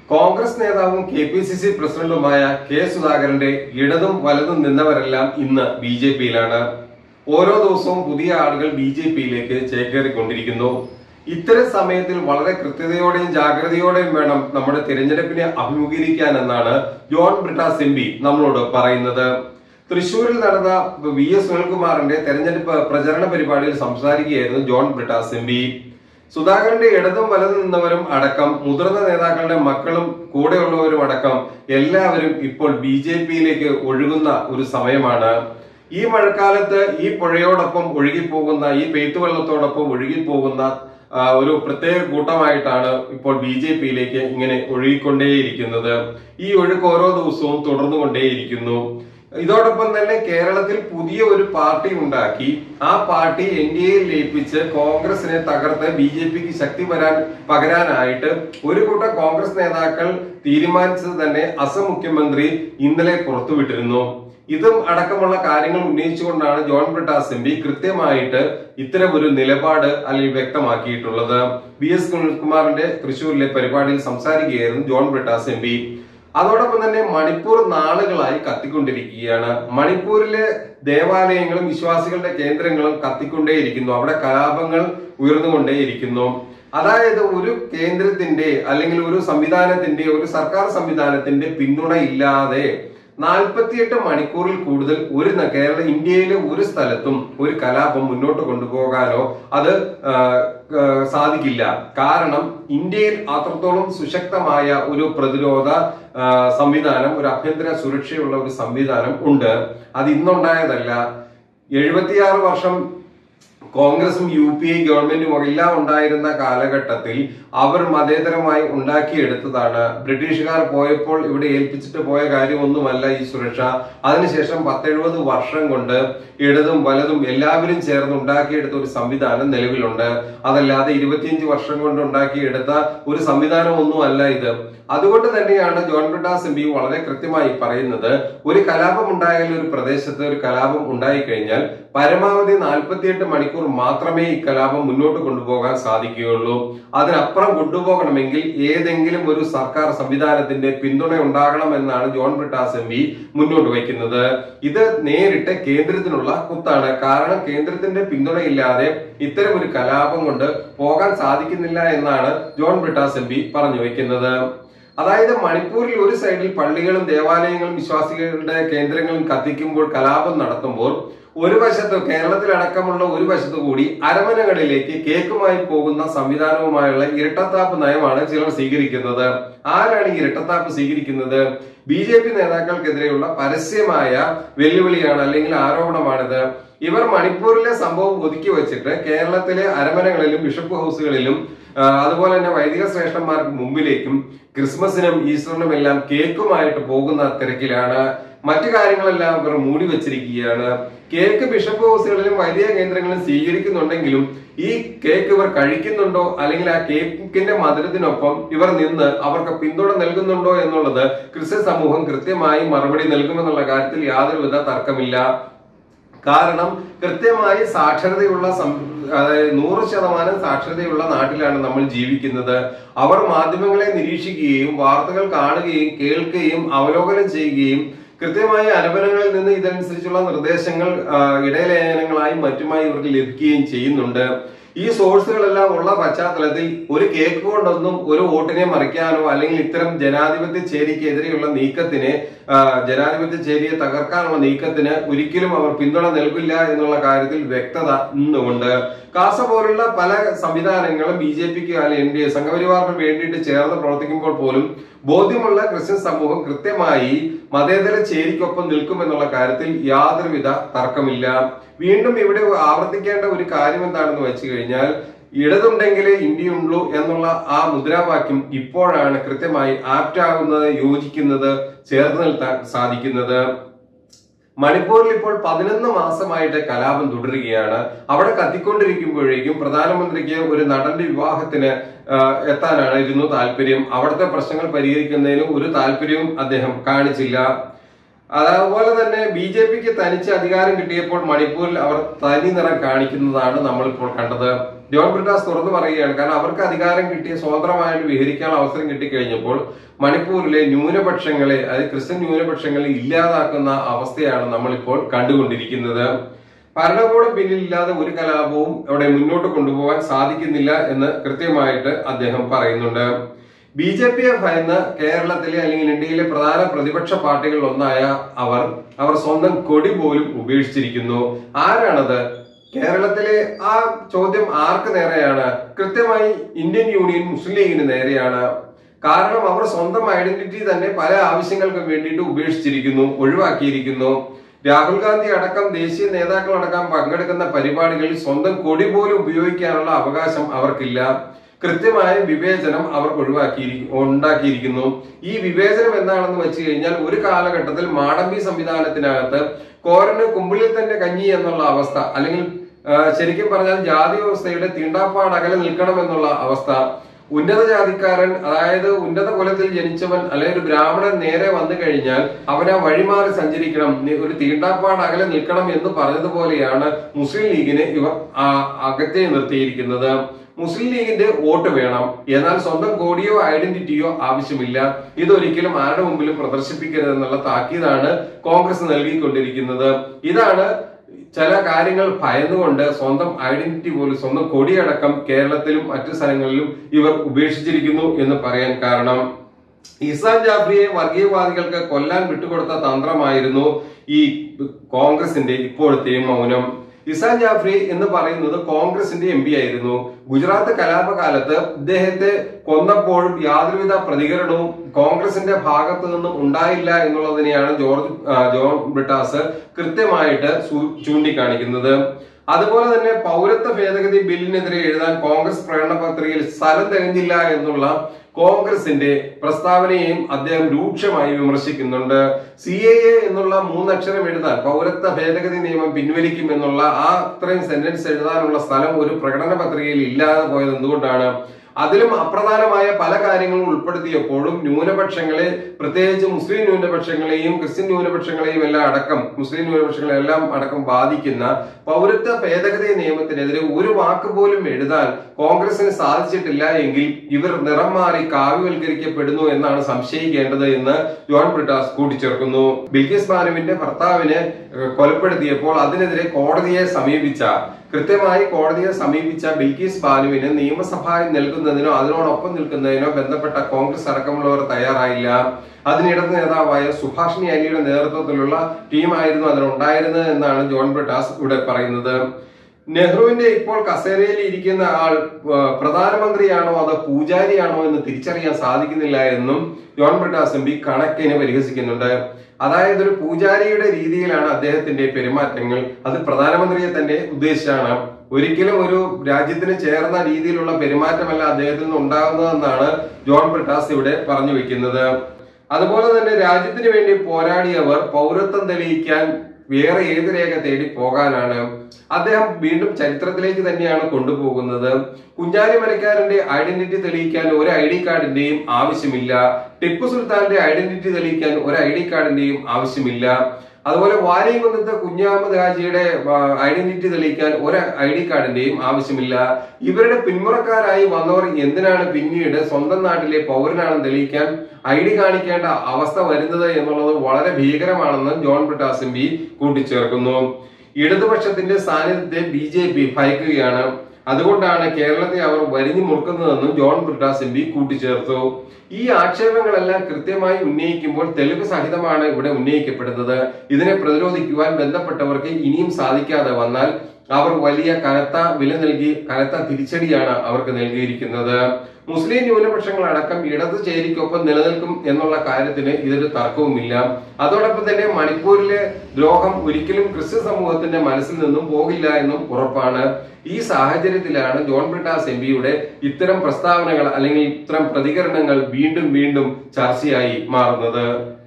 കോൺഗ്രസ് നേതാവും KPCC പ്രസിഡന്റുമായ K സുധാകരന്റെ ഇടതും വലതും നിന്നവരെല്ലാം ഇന്ന് BJPയിലാണ്. ഓരോ ദിവസവും പുതിയ ആളുകൾ BJPയിലേക്ക് ചേക്കേറിക്കൊണ്ടിരിക്കുന്നു. ഇത്തരം സമയത്തിൽ വളരെ കൃത്യതയോടെയും ജാഗ്രതയോടെയും വേണം നമ്മുടെ തിരഞ്ഞെടുപ്പിനെ അഭിമുഖീകരിക്കാൻ എന്നാണ് ജോൺ ബ്രിട്ടാസ് MP നമ്മളോട് പറയുന്നത്. തൃശൂരിൽ നടന്ന VS സുനിൽകുമാറിന്റെ തെരഞ്ഞെടുപ്പ് പ്രചരണ പരിപാടിയിൽ സംസാരിക്കുകയായിരുന്നു ജോൺ ബ്രിട്ടാസ് MP. സുധാകരന്റെ ഇടതും വലതും നിന്നവരും അടക്കം മുതിർന്ന നേതാക്കളുടെ മക്കളും കൂടെയുള്ളവരും അടക്കം എല്ലാവരും ഇപ്പോൾ BJPയിലേക്ക് ഒഴുകുന്ന ഒരു സമയമാണ്. ഈ മഴക്കാലത്ത് ഈ പുഴയോടൊപ്പം ഒഴുകിപ്പോകുന്ന ഈ പെയ്ത്തുവെള്ളത്തോടൊപ്പം ഒഴുകിപ്പോകുന്ന ഒരു പ്രത്യേക കൂട്ടമായിട്ടാണ് ഇപ്പോൾ BJPയിലേക്ക് ഇങ്ങനെ ഒഴുകിക്കൊണ്ടേയിരിക്കുന്നത്. ഈ ഒഴുക്ക് ഓരോ ദിവസവും തുടർന്നുകൊണ്ടേയിരിക്കുന്നു. ഇതോടൊപ്പം തന്നെ കേരളത്തിൽ പുതിയ ഒരു പാർട്ടി ഉണ്ടാക്കി ആ പാർട്ടി NDAയിൽ ലയിപ്പിച്ച് കോൺഗ്രസിനെ തകർത്ത് BJPക്ക് ശക്തി പകരാനായിട്ട് ഒരു കൂട്ടം കോൺഗ്രസ് നേതാക്കൾ തീരുമാനിച്ചത് തന്നെ അസം മുഖ്യമന്ത്രി ഇന്നലെ പുറത്തുവിട്ടിരുന്നു. ഇതും അടക്കമുള്ള കാര്യങ്ങൾ ഉന്നയിച്ചുകൊണ്ടാണ് ജോൺ ബ്രിട്ടാസ് MP കൃത്യമായിട്ട് ഇത്തരം ഒരു നിലപാട് അല്ലെങ്കിൽ വ്യക്തമാക്കിയിട്ടുള്ളത്. VS സുനിൽകുമാറിന്റെ തൃശൂരിലെ പരിപാടിയിൽ സംസാരിക്കുകയായിരുന്നു ജോൺ ബ്രിട്ടാസ് MP. അതോടൊപ്പം തന്നെ മണിപ്പൂർ നാളുകളായി കത്തിക്കൊണ്ടിരിക്കുകയാണ്. മണിപ്പൂരിലെ ദേവാലയങ്ങളും വിശ്വാസികളുടെ കേന്ദ്രങ്ങളും കത്തിക്കൊണ്ടേയിരിക്കുന്നു. അവിടെ കലാപങ്ങൾ ഉയർന്നുകൊണ്ടേയിരിക്കുന്നു. അതായത് ഒരു കേന്ദ്രത്തിന്റെ അല്ലെങ്കിൽ ഒരു സംവിധാനത്തിന്റെ ഒരു സർക്കാർ സംവിധാനത്തിന്റെ പിന്തുണ ഇല്ലാതെ 48 മണിക്കൂറിൽ കൂടുതൽ ഇന്ത്യയിലെ ഒരു സ്ഥലത്തും ഒരു കലാപം മുന്നോട്ട് കൊണ്ടുപോകാനോ അത് സാധിക്കില്ല. കാരണം ഇന്ത്യയിൽ അത്രത്തോളം സുശക്തമായ ഒരു പ്രതിരോധ സംവിധാനം, ഒരു ആഭ്യന്തര സുരക്ഷയുള്ള ഒരു സംവിധാനം ഉണ്ട്. അത് ഇന്നുണ്ടായതല്ല. 76 വർഷം കോൺഗ്രസും UPA ഗവൺമെന്റും എല്ലാം ഉണ്ടായിരുന്ന കാലഘട്ടത്തിൽ അവർ മതേതരമായി ഉണ്ടാക്കിയെടുത്തതാണ്. ബ്രിട്ടീഷുകാർ പോയപ്പോൾ ഇവിടെ ഏൽപ്പിച്ചിട്ട് പോയ കാര്യമൊന്നുമല്ല ഈ സുരക്ഷ. അതിനുശേഷം 10-70 വർഷം കൊണ്ട് ഇടതും വലതും എല്ലാവരും ചേർന്ന് ഉണ്ടാക്കിയെടുത്ത ഒരു സംവിധാനം നിലവിലുണ്ട്. അതല്ലാതെ 25 വർഷം കൊണ്ട് ഉണ്ടാക്കിയെടുത്ത ഒരു സംവിധാനം ഒന്നും അല്ല ഇത്. അതുകൊണ്ട് തന്നെയാണ് ജോൺ ബ്രിട്ടാസ് MP വളരെ കൃത്യമായി പറയുന്നത്, ഒരു കലാപം ഉണ്ടായാൽ ഒരു പ്രദേശത്ത് ഒരു കലാപം ഉണ്ടായിക്കഴിഞ്ഞാൽ പരമാവധി 48 മണിക്കൂർ മാത്രമേ ഈ കലാപം മുന്നോട്ട് കൊണ്ടുപോകാൻ സാധിക്കുകയുള്ളൂ. അതിനപ്പുറം കൊണ്ടുപോകണമെങ്കിൽ ഏതെങ്കിലും ഒരു സർക്കാർ സംവിധാനത്തിന്റെ പിന്തുണ ഉണ്ടാകണമെന്നാണ് ജോൺ ബ്രിട്ടാസ് MP മുന്നോട്ട് വയ്ക്കുന്നത്. ഇത് നേരിട്ട് കേന്ദ്രത്തിനുള്ള കുത്താണ്. കാരണം കേന്ദ്രത്തിന്റെ പിന്തുണയില്ലാതെ ഇത്തരം ഒരു കലാപം കൊണ്ട് പോകാൻ സാധിക്കുന്നില്ല എന്നാണ് ജോൺ ബ്രിട്ടാസ് MP പറഞ്ഞു വയ്ക്കുന്നത്. അതായത് മണിപ്പൂരിൽ ഒരു സൈഡിൽ പള്ളികളും ദേവാലയങ്ങളും വിശ്വാസികളുടെ കേന്ദ്രങ്ങളും കത്തിക്കുമ്പോൾ, കലാപം നടത്തുമ്പോൾ, ഒരു വശത്ത് കേരളത്തിലടക്കമുള്ള ഒരു വശത്ത് കൂടി അരമനകളിലേക്ക് കേക്കുമായി പോകുന്ന സംവിധാനവുമായുള്ള ഇരട്ടത്താപ്പ് നയമാണ് ചിലർ സ്വീകരിക്കുന്നത്. ആരാണ് ഈ ഇരട്ടത്താപ്പ് സ്വീകരിക്കുന്നത്? BJP നേതാക്കൾക്കെതിരെയുള്ള പരസ്യമായ വെല്ലുവിളിയാണ് അല്ലെങ്കിൽ ആരോപണമാണിത്. ഇവർ മണിപ്പൂരിലെ സംഭവം ഒതുക്കി വെച്ചിട്ട് കേരളത്തിലെ അരമനകളിലും ബിഷപ്പ് ഹൗസുകളിലും അതുപോലെ തന്നെ വൈദിക ശ്രേഷ്ഠന്മാർക്ക് മുമ്പിലേക്കും ക്രിസ്മസിനും ഈസ്റ്ററിനും എല്ലാം കേക്കുമായിട്ട് പോകുന്ന തിരക്കിലാണ്. മറ്റു കാര്യങ്ങളെല്ലാം ഇവർ മൂടി വെച്ചിരിക്കുകയാണ്. കേക്ക് ബിഷപ്പ് ഹൗസുകളിലും വൈദിക കേന്ദ്രങ്ങളിലും സ്വീകരിക്കുന്നുണ്ടെങ്കിലും ഈ കേക്ക് ഇവർ കഴിക്കുന്നുണ്ടോ അല്ലെങ്കിൽ ആ കേക്കിന്റെ മധുരത്തിനൊപ്പം ഇവർ നിന്ന് അവർക്ക് പിന്തുണ നൽകുന്നുണ്ടോ എന്നുള്ളത് ക്രിസ്ത്യൻ സമൂഹം കൃത്യമായി മറുപടി നൽകുമെന്നുള്ള കാര്യത്തിൽ യാതൊരുവിധ തർക്കമില്ല. കാരണം കൃത്യമായി സാക്ഷരതയുള്ള, അതായത് 100% സാക്ഷരതയുള്ള നാട്ടിലാണ് നമ്മൾ ജീവിക്കുന്നത്. അവർ മാധ്യമങ്ങളെ നിരീക്ഷിക്കുകയും വാർത്തകൾ കാണുകയും കേൾക്കുകയും അവലോകനം ചെയ്യുകയും കൃത്യമായ അരമനകളിൽ നിന്ന് ഇതനുസരിച്ചുള്ള നിർദ്ദേശങ്ങൾ ഇടയലേഖനങ്ങളായും മറ്റുമായി ഇവർക്ക് ലഭിക്കുകയും ചെയ്യുന്നുണ്ട്. ഈ സോഴ്സുകളെല്ലാം ഉള്ള പശ്ചാത്തലത്തിൽ ഒരു കേക്ക് കൊണ്ടൊന്നും ഒരു വോട്ടിനെ മറിക്കാനോ അല്ലെങ്കിൽ ഇത്തരം ജനാധിപത്യ ചേരിക്കെതിരെയുള്ള നീക്കത്തിന്, ജനാധിപത്യ ചേരിയെ തകർക്കാനുള്ള നീക്കത്തിന് ഒരിക്കലും അവർ പിന്തുണ നൽകില്ല എന്നുള്ള കാര്യത്തിൽ വ്യക്തത ഇന്നുണ്ട്. കാസ പോലുള്ള പല സംവിധാനങ്ങളും BJPക്ക് അല്ലെങ്കിൽ NDA സംഘപരിവാറിന് വേണ്ടിയിട്ട് ചേർന്ന് പ്രവർത്തിക്കുമ്പോൾ പോലും ബോധ്യമുള്ള ക്രിസ്ത്യൻ സമൂഹം കൃത്യമായി മതേതര ചേരിക്കൊപ്പം നിൽക്കുമെന്നുള്ള കാര്യത്തിൽ യാതൊരുവിധ തർക്കമില്ല. വീണ്ടും ഇവിടെ ആവർത്തിക്കേണ്ട ഒരു കാര്യം എന്താണെന്ന് വെച്ച് കഴിഞ്ഞാൽ, ഇടതുണ്ടെങ്കിലേ ഇന്ത്യയുള്ളൂ എന്നുള്ള ആ മുദ്രാവാക്യം ഇപ്പോഴാണ് കൃത്യമായി ആപ്റ്റാകുന്നത്, യോജിക്കുന്നത്, ചേർന്ന് നിൽക്കാൻ സാധിക്കുന്നത്. മണിപ്പൂരിൽ ഇപ്പോൾ 11 മാസമായിട്ട് കലാപം തുടരുകയാണ്. അവിടെ കത്തിക്കൊണ്ടിരിക്കുമ്പോഴേക്കും പ്രധാനമന്ത്രിക്ക് ഒരു നടന്റെ വിവാഹത്തിന് എത്താനായിരുന്നു താല്പര്യം. അവിടുത്തെ പ്രശ്നങ്ങൾ പരിഹരിക്കുന്നതിന് ഒരു താല്പര്യവും അദ്ദേഹം കാണിച്ചില്ല. അതുപോലെ തന്നെ BJPക്ക് തനിച്ച് അധികാരം കിട്ടിയപ്പോൾ മണിപ്പൂരിൽ അവർ തനി നിറം കാണിക്കുന്നതാണ് നമ്മളിപ്പോൾ കണ്ടത്. ജോൺ ബ്രിട്ടാസ് തുറന്നു പറയുകയാണ്. കാരണം അവർക്ക് അധികാരം കിട്ടിയ സ്വതന്ത്രമായിട്ട് വിഹരിക്കാനുള്ള അവസരം കിട്ടിക്കഴിഞ്ഞപ്പോൾ മണിപ്പൂരിലെ ന്യൂനപക്ഷങ്ങളെ, അതായത് ക്രിസ്ത്യൻ ന്യൂനപക്ഷങ്ങളെ ഇല്ലാതാക്കുന്ന അവസ്ഥയാണ് നമ്മളിപ്പോൾ കണ്ടുകൊണ്ടിരിക്കുന്നത്. ഭരണകൂടം പിന്നിലില്ലാതെ ഒരു കലാപവും അവിടെ മുന്നോട്ട് കൊണ്ടുപോകാൻ സാധിക്കുന്നില്ല എന്ന് കൃത്യമായിട്ട് അദ്ദേഹം പറയുന്നുണ്ട്. BJPയെ ഭയന്ന് കേരളത്തിലെ അല്ലെങ്കിൽ ഇന്ത്യയിലെ പ്രധാന പ്രതിപക്ഷ പാർട്ടികളിൽ ഒന്നായ അവർ സ്വന്തം കൊടി പോലും ഉപേക്ഷിച്ചിരിക്കുന്നു. ആരാണത്? കേരളത്തിലെ ആ ചോദ്യം ആർക്ക് നേരെയാണ്? കൃത്യമായി ഇന്ത്യൻ യൂണിയൻ മുസ്ലിം ലീഗിന് നേരെയാണ്. കാരണം അവർ സ്വന്തം ഐഡന്റിറ്റി തന്നെ പല ആവശ്യങ്ങൾക്കും വേണ്ടിയിട്ട് ഉപേക്ഷിച്ചിരിക്കുന്നു, ഒഴിവാക്കിയിരിക്കുന്നു. രാഹുൽ ഗാന്ധി അടക്കം ദേശീയ നേതാക്കളടക്കം പങ്കെടുക്കുന്ന പരിപാടികളിൽ സ്വന്തം കൊടി പോലും ഉപയോഗിക്കാനുള്ള അവകാശം അവർക്കില്ല. കൃത്യമായ വിവേചനം അവർക്ക് ഉണ്ടാക്കിയിരിക്കുന്നു. ഈ വിവേചനം എന്താണെന്ന് വെച്ച് കഴിഞ്ഞാൽ ഒരു കാലഘട്ടത്തിൽ മാടമ്പി സംവിധാനത്തിനകത്ത് കോരന് കുമ്പിളിൽ തന്നെ കഞ്ഞി എന്നുള്ള അവസ്ഥ, അല്ലെങ്കിൽ ശരിക്കും പറഞ്ഞാൽ ജാതി വ്യവസ്ഥയുടെ തീണ്ടാപ്പാട് അകലെ നിൽക്കണം എന്നുള്ള അവസ്ഥ, ഉന്നത ജാതിക്കാരൻ, അതായത് ഉന്നത കുലത്തിൽ ജനിച്ചവൻ അല്ലെങ്കിൽ ഒരു ബ്രാഹ്മണൻ നേരെ വന്നു കഴിഞ്ഞാൽ അവനെ വഴിമാറി സഞ്ചരിക്കണം, ഒരു തീണ്ടാപ്പാട് അകലെ നിൽക്കണം എന്ന് പറഞ്ഞതുപോലെയാണ് മുസ്ലിം ലീഗിനെ ഇവർ അകത്തെ നിർത്തിയിരിക്കുന്നത്. മുസ്ലിം ലീഗിന്റെ വോട്ട് വേണം, എന്നാൽ സ്വന്തം കോഡിയോ ഐഡന്റിറ്റിയോ ആവശ്യമില്ല. ഇതൊരിക്കലും ആരുടെ മുമ്പിലും പ്രദർശിപ്പിക്കരുതെന്നുള്ള താക്കീതാണ് കോൺഗ്രസ് നൽകിക്കൊണ്ടിരിക്കുന്നത്. ഇതാണ് ചില കാര്യങ്ങൾ ഭയന്നുകൊണ്ട് സ്വന്തം ഐഡന്റിറ്റി പോലും, സ്വന്തം കൊടിയടക്കം കേരളത്തിലും മറ്റു സ്ഥലങ്ങളിലും ഇവർ ഉപേക്ഷിച്ചിരിക്കുന്നു എന്ന് പറയാൻ കാരണം. ഇസാൻ ജാഫ്രിയെ വർഗീയവാദികൾക്ക് കൊല്ലാൻ വിട്ടുകൊടുത്ത തന്ത്രമായിരുന്നു ഈ കോൺഗ്രസിന്റെ ഇപ്പോഴത്തെ മൗനം. ഇസാൻ ജാഫ്രി എന്ന് പറയുന്നത് കോൺഗ്രസിന്റെ MP ആയിരുന്നു. ഗുജറാത്ത് കലാപകാലത്ത് ഇദ്ദേഹത്തെ കൊന്നപ്പോഴും യാതൊരുവിധ പ്രതികരണവും കോൺഗ്രസിന്റെ ഭാഗത്തു നിന്നും ഉണ്ടായില്ല എന്നുള്ളതിനെയാണ് ജോൺ ബ്രിട്ടാസ് കൃത്യമായിട്ട് ചൂണ്ടിക്കാണിക്കുന്നത്. അതുപോലെ തന്നെ പൗരത്വ ഭേദഗതി ബില്ലിനെതിരെ എഴുതാൻ കോൺഗ്രസ് പ്രകടന പത്രികയിൽ സ്ഥലം തികഞ്ഞില്ല എന്നുള്ള കോൺഗ്രസിന്റെ പ്രസ്താവനയെയും അദ്ദേഹം രൂക്ഷമായി വിമർശിക്കുന്നുണ്ട്. CAA എന്നുള്ള 3 അക്ഷരം എഴുതാൻ, പൗരത്വ ഭേദഗതി നിയമം പിൻവലിക്കും എന്നുള്ള അത്രയും സെന്റൻസ് എഴുതാനുള്ള സ്ഥലം ഒരു പ്രകടന പത്രികയിൽ ഇല്ലാതെ പോയത് എന്തുകൊണ്ടാണ്? അതിലും അപ്രധാനമായ പല കാര്യങ്ങളും ഉൾപ്പെടുത്തിയപ്പോഴും ന്യൂനപക്ഷങ്ങളെ, പ്രത്യേകിച്ച് മുസ്ലിം ന്യൂനപക്ഷങ്ങളെയും ക്രിസ്ത്യൻ ന്യൂനപക്ഷങ്ങളെയും എല്ലാം അടക്കം, മുസ്ലിം ന്യൂനപക്ഷങ്ങളെല്ലാം അടക്കം ബാധിക്കുന്ന പൗരത്വ ഭേദഗതി നിയമത്തിനെതിരെ ഒരു വാക്ക് പോലും എഴുതാൻ കോൺഗ്രസിന് സാധിച്ചിട്ടില്ല എങ്കിൽ ഇവർ നിറം മാറി കാവ്യവൽക്കരിക്കപ്പെടുന്നു എന്നാണ് സംശയിക്കേണ്ടത് എന്ന് ജോൺ ബ്രിട്ടാസ് കൂട്ടിച്ചേർക്കുന്നു. ബിൽക്കിസ് ബാനുവിന്റെ ഭർത്താവിനെ കൊലപ്പെടുത്തിയപ്പോൾ അതിനെതിരെ കൃത്യമായി കോടതിയെ സമീപിച്ച ബിൽക്കിസ് ബാനുവിന് നിയമസഭയിൽ നൽകുന്നതിനോ അതിനോടൊപ്പം നിൽക്കുന്നതിനോ ബന്ധപ്പെട്ട കോൺഗ്രസ് അടക്കമുള്ളവർ തയ്യാറായില്ല. അതിനിടത് നേതാവായ സുഭാഷിണി അലിയുടെ നേതൃത്വത്തിലുള്ള ടീമായിരുന്നു അതിനുണ്ടായിരുന്നത് എന്നാണ് ജോൺ ബ്രിട്ടാസ് ഇവിടെ പറയുന്നത്. നെഹ്റുവിന്റെ ഇപ്പോൾ കസേരയിൽ ഇരിക്കുന്ന ആൾ പ്രധാനമന്ത്രിയാണോ അതോ പൂജാരിയാണോ എന്ന് തിരിച്ചറിയാൻ സാധിക്കുന്നില്ല എന്നും ജോൺ ബ്രിട്ടാസ് MP കണക്കിന് പരിഹസിക്കുന്നുണ്ട്. അതായത് ഒരു പൂജാരിയുടെ രീതിയിലാണ് അദ്ദേഹത്തിന്റെ പെരുമാറ്റങ്ങൾ. അത് പ്രധാനമന്ത്രിയെ തന്നെ ഉദ്ദേശിച്ചാണ്. ഒരിക്കലും ഒരു രാജ്യത്തിന് ചേർന്ന രീതിയിലുള്ള പെരുമാറ്റമല്ല അദ്ദേഹത്തിൽ നിന്ന് ഉണ്ടാകുന്നതെന്നാണ് ജോൺ ബ്രിട്ടാസ് ഇവിടെ പറഞ്ഞു വെക്കുന്നത്. അതുപോലെ തന്നെ രാജ്യത്തിന് വേണ്ടി പോരാടിയവർ പൗരത്വം തെളിയിക്കാൻ വേറെ ഏത് രേഖ തേടി പോകാനാണ്? അദ്ദേഹം വീണ്ടും ചരിത്രത്തിലേക്ക് തന്നെയാണ് കൊണ്ടുപോകുന്നത്. കുഞ്ഞാലി മരക്കാരന്റെ ഐഡന്റിറ്റി തെളിയിക്കാൻ ഒരു ID കാർഡിന്റെയും ആവശ്യമില്ല. ടിപ്പു സുൽത്താന്റെ ഐഡന്റിറ്റി തെളിയിക്കാൻ ഒരു ID കാർഡിന്റെയും ആവശ്യമില്ല. അതുപോലെ വാരിയംകുന്നത്ത് കുഞ്ഞഹമ്മദ് ഹാജിയുടെ ഐഡന്റിറ്റി തെളിയിക്കാൻ ഒരു ID കാർഡിന്റെയും ആവശ്യമില്ല. ഇവരുടെ പിന്മുറക്കാരായി വന്നവർ എന്തിനാണ് പിന്നീട് സ്വന്തം നാട്ടിലെ പൗരനാണെന്ന് തെളിയിക്കാൻ ID കാണിക്കേണ്ട അവസ്ഥ വരുന്നത് എന്നുള്ളത് വളരെ ഭീകരമാണെന്ന് ജോൺ ബ്രിട്ടാസ് MP കൂട്ടിച്ചേർക്കുന്നു. ഇടതുപക്ഷത്തിന്റെ സാന്നിധ്യത്തെ BJP ഭയക്കുകയാണ്. അതുകൊണ്ടാണ് കേരളത്തെ അവർ വരിഞ്ഞു മുറുക്കുന്നതെന്നും ജോൺ ബ്രിട്ടാസ് MP കൂട്ടിച്ചേർത്തു. ഈ ആക്ഷേപങ്ങളെല്ലാം കൃത്യമായി ഉന്നയിക്കുമ്പോൾ തെളിവ് സഹിതമാണ് ഇവിടെ ഉന്നയിക്കപ്പെടുന്നത്. ഇതിനെ പ്രതിരോധിക്കുവാൻ ബന്ധപ്പെട്ടവർക്ക് ഇനിയും സാധിക്കാതെ വന്നാൽ അവർ വലിയ കനത്ത തിരിച്ചടിയാണ് അവർക്ക് നൽകിയിരിക്കുന്നത്. മുസ്ലിം ന്യൂനപക്ഷങ്ങളടക്കം ഇടതു ചേരിക്കൊപ്പം നിലനിൽക്കും എന്നുള്ള കാര്യത്തിന് ഇതൊരു തർക്കവുമില്ല. അതോടൊപ്പം തന്നെ മണിപ്പൂരിലെ ദ്രോഹം ഒരിക്കലും ക്രിസ്ത്യൻ സമൂഹത്തിന്റെ മനസ്സിൽ നിന്നും പോകില്ല എന്നും ഉറപ്പാണ്. ഈ സാഹചര്യത്തിലാണ് ജോൺ ബ്രിട്ടാസ് MPയുടെ ഇത്തരം പ്രസ്താവനകൾ അല്ലെങ്കിൽ ഇത്തരം പ്രതികരണങ്ങൾ വീണ്ടും ചർച്ചയായി മാറുന്നത്.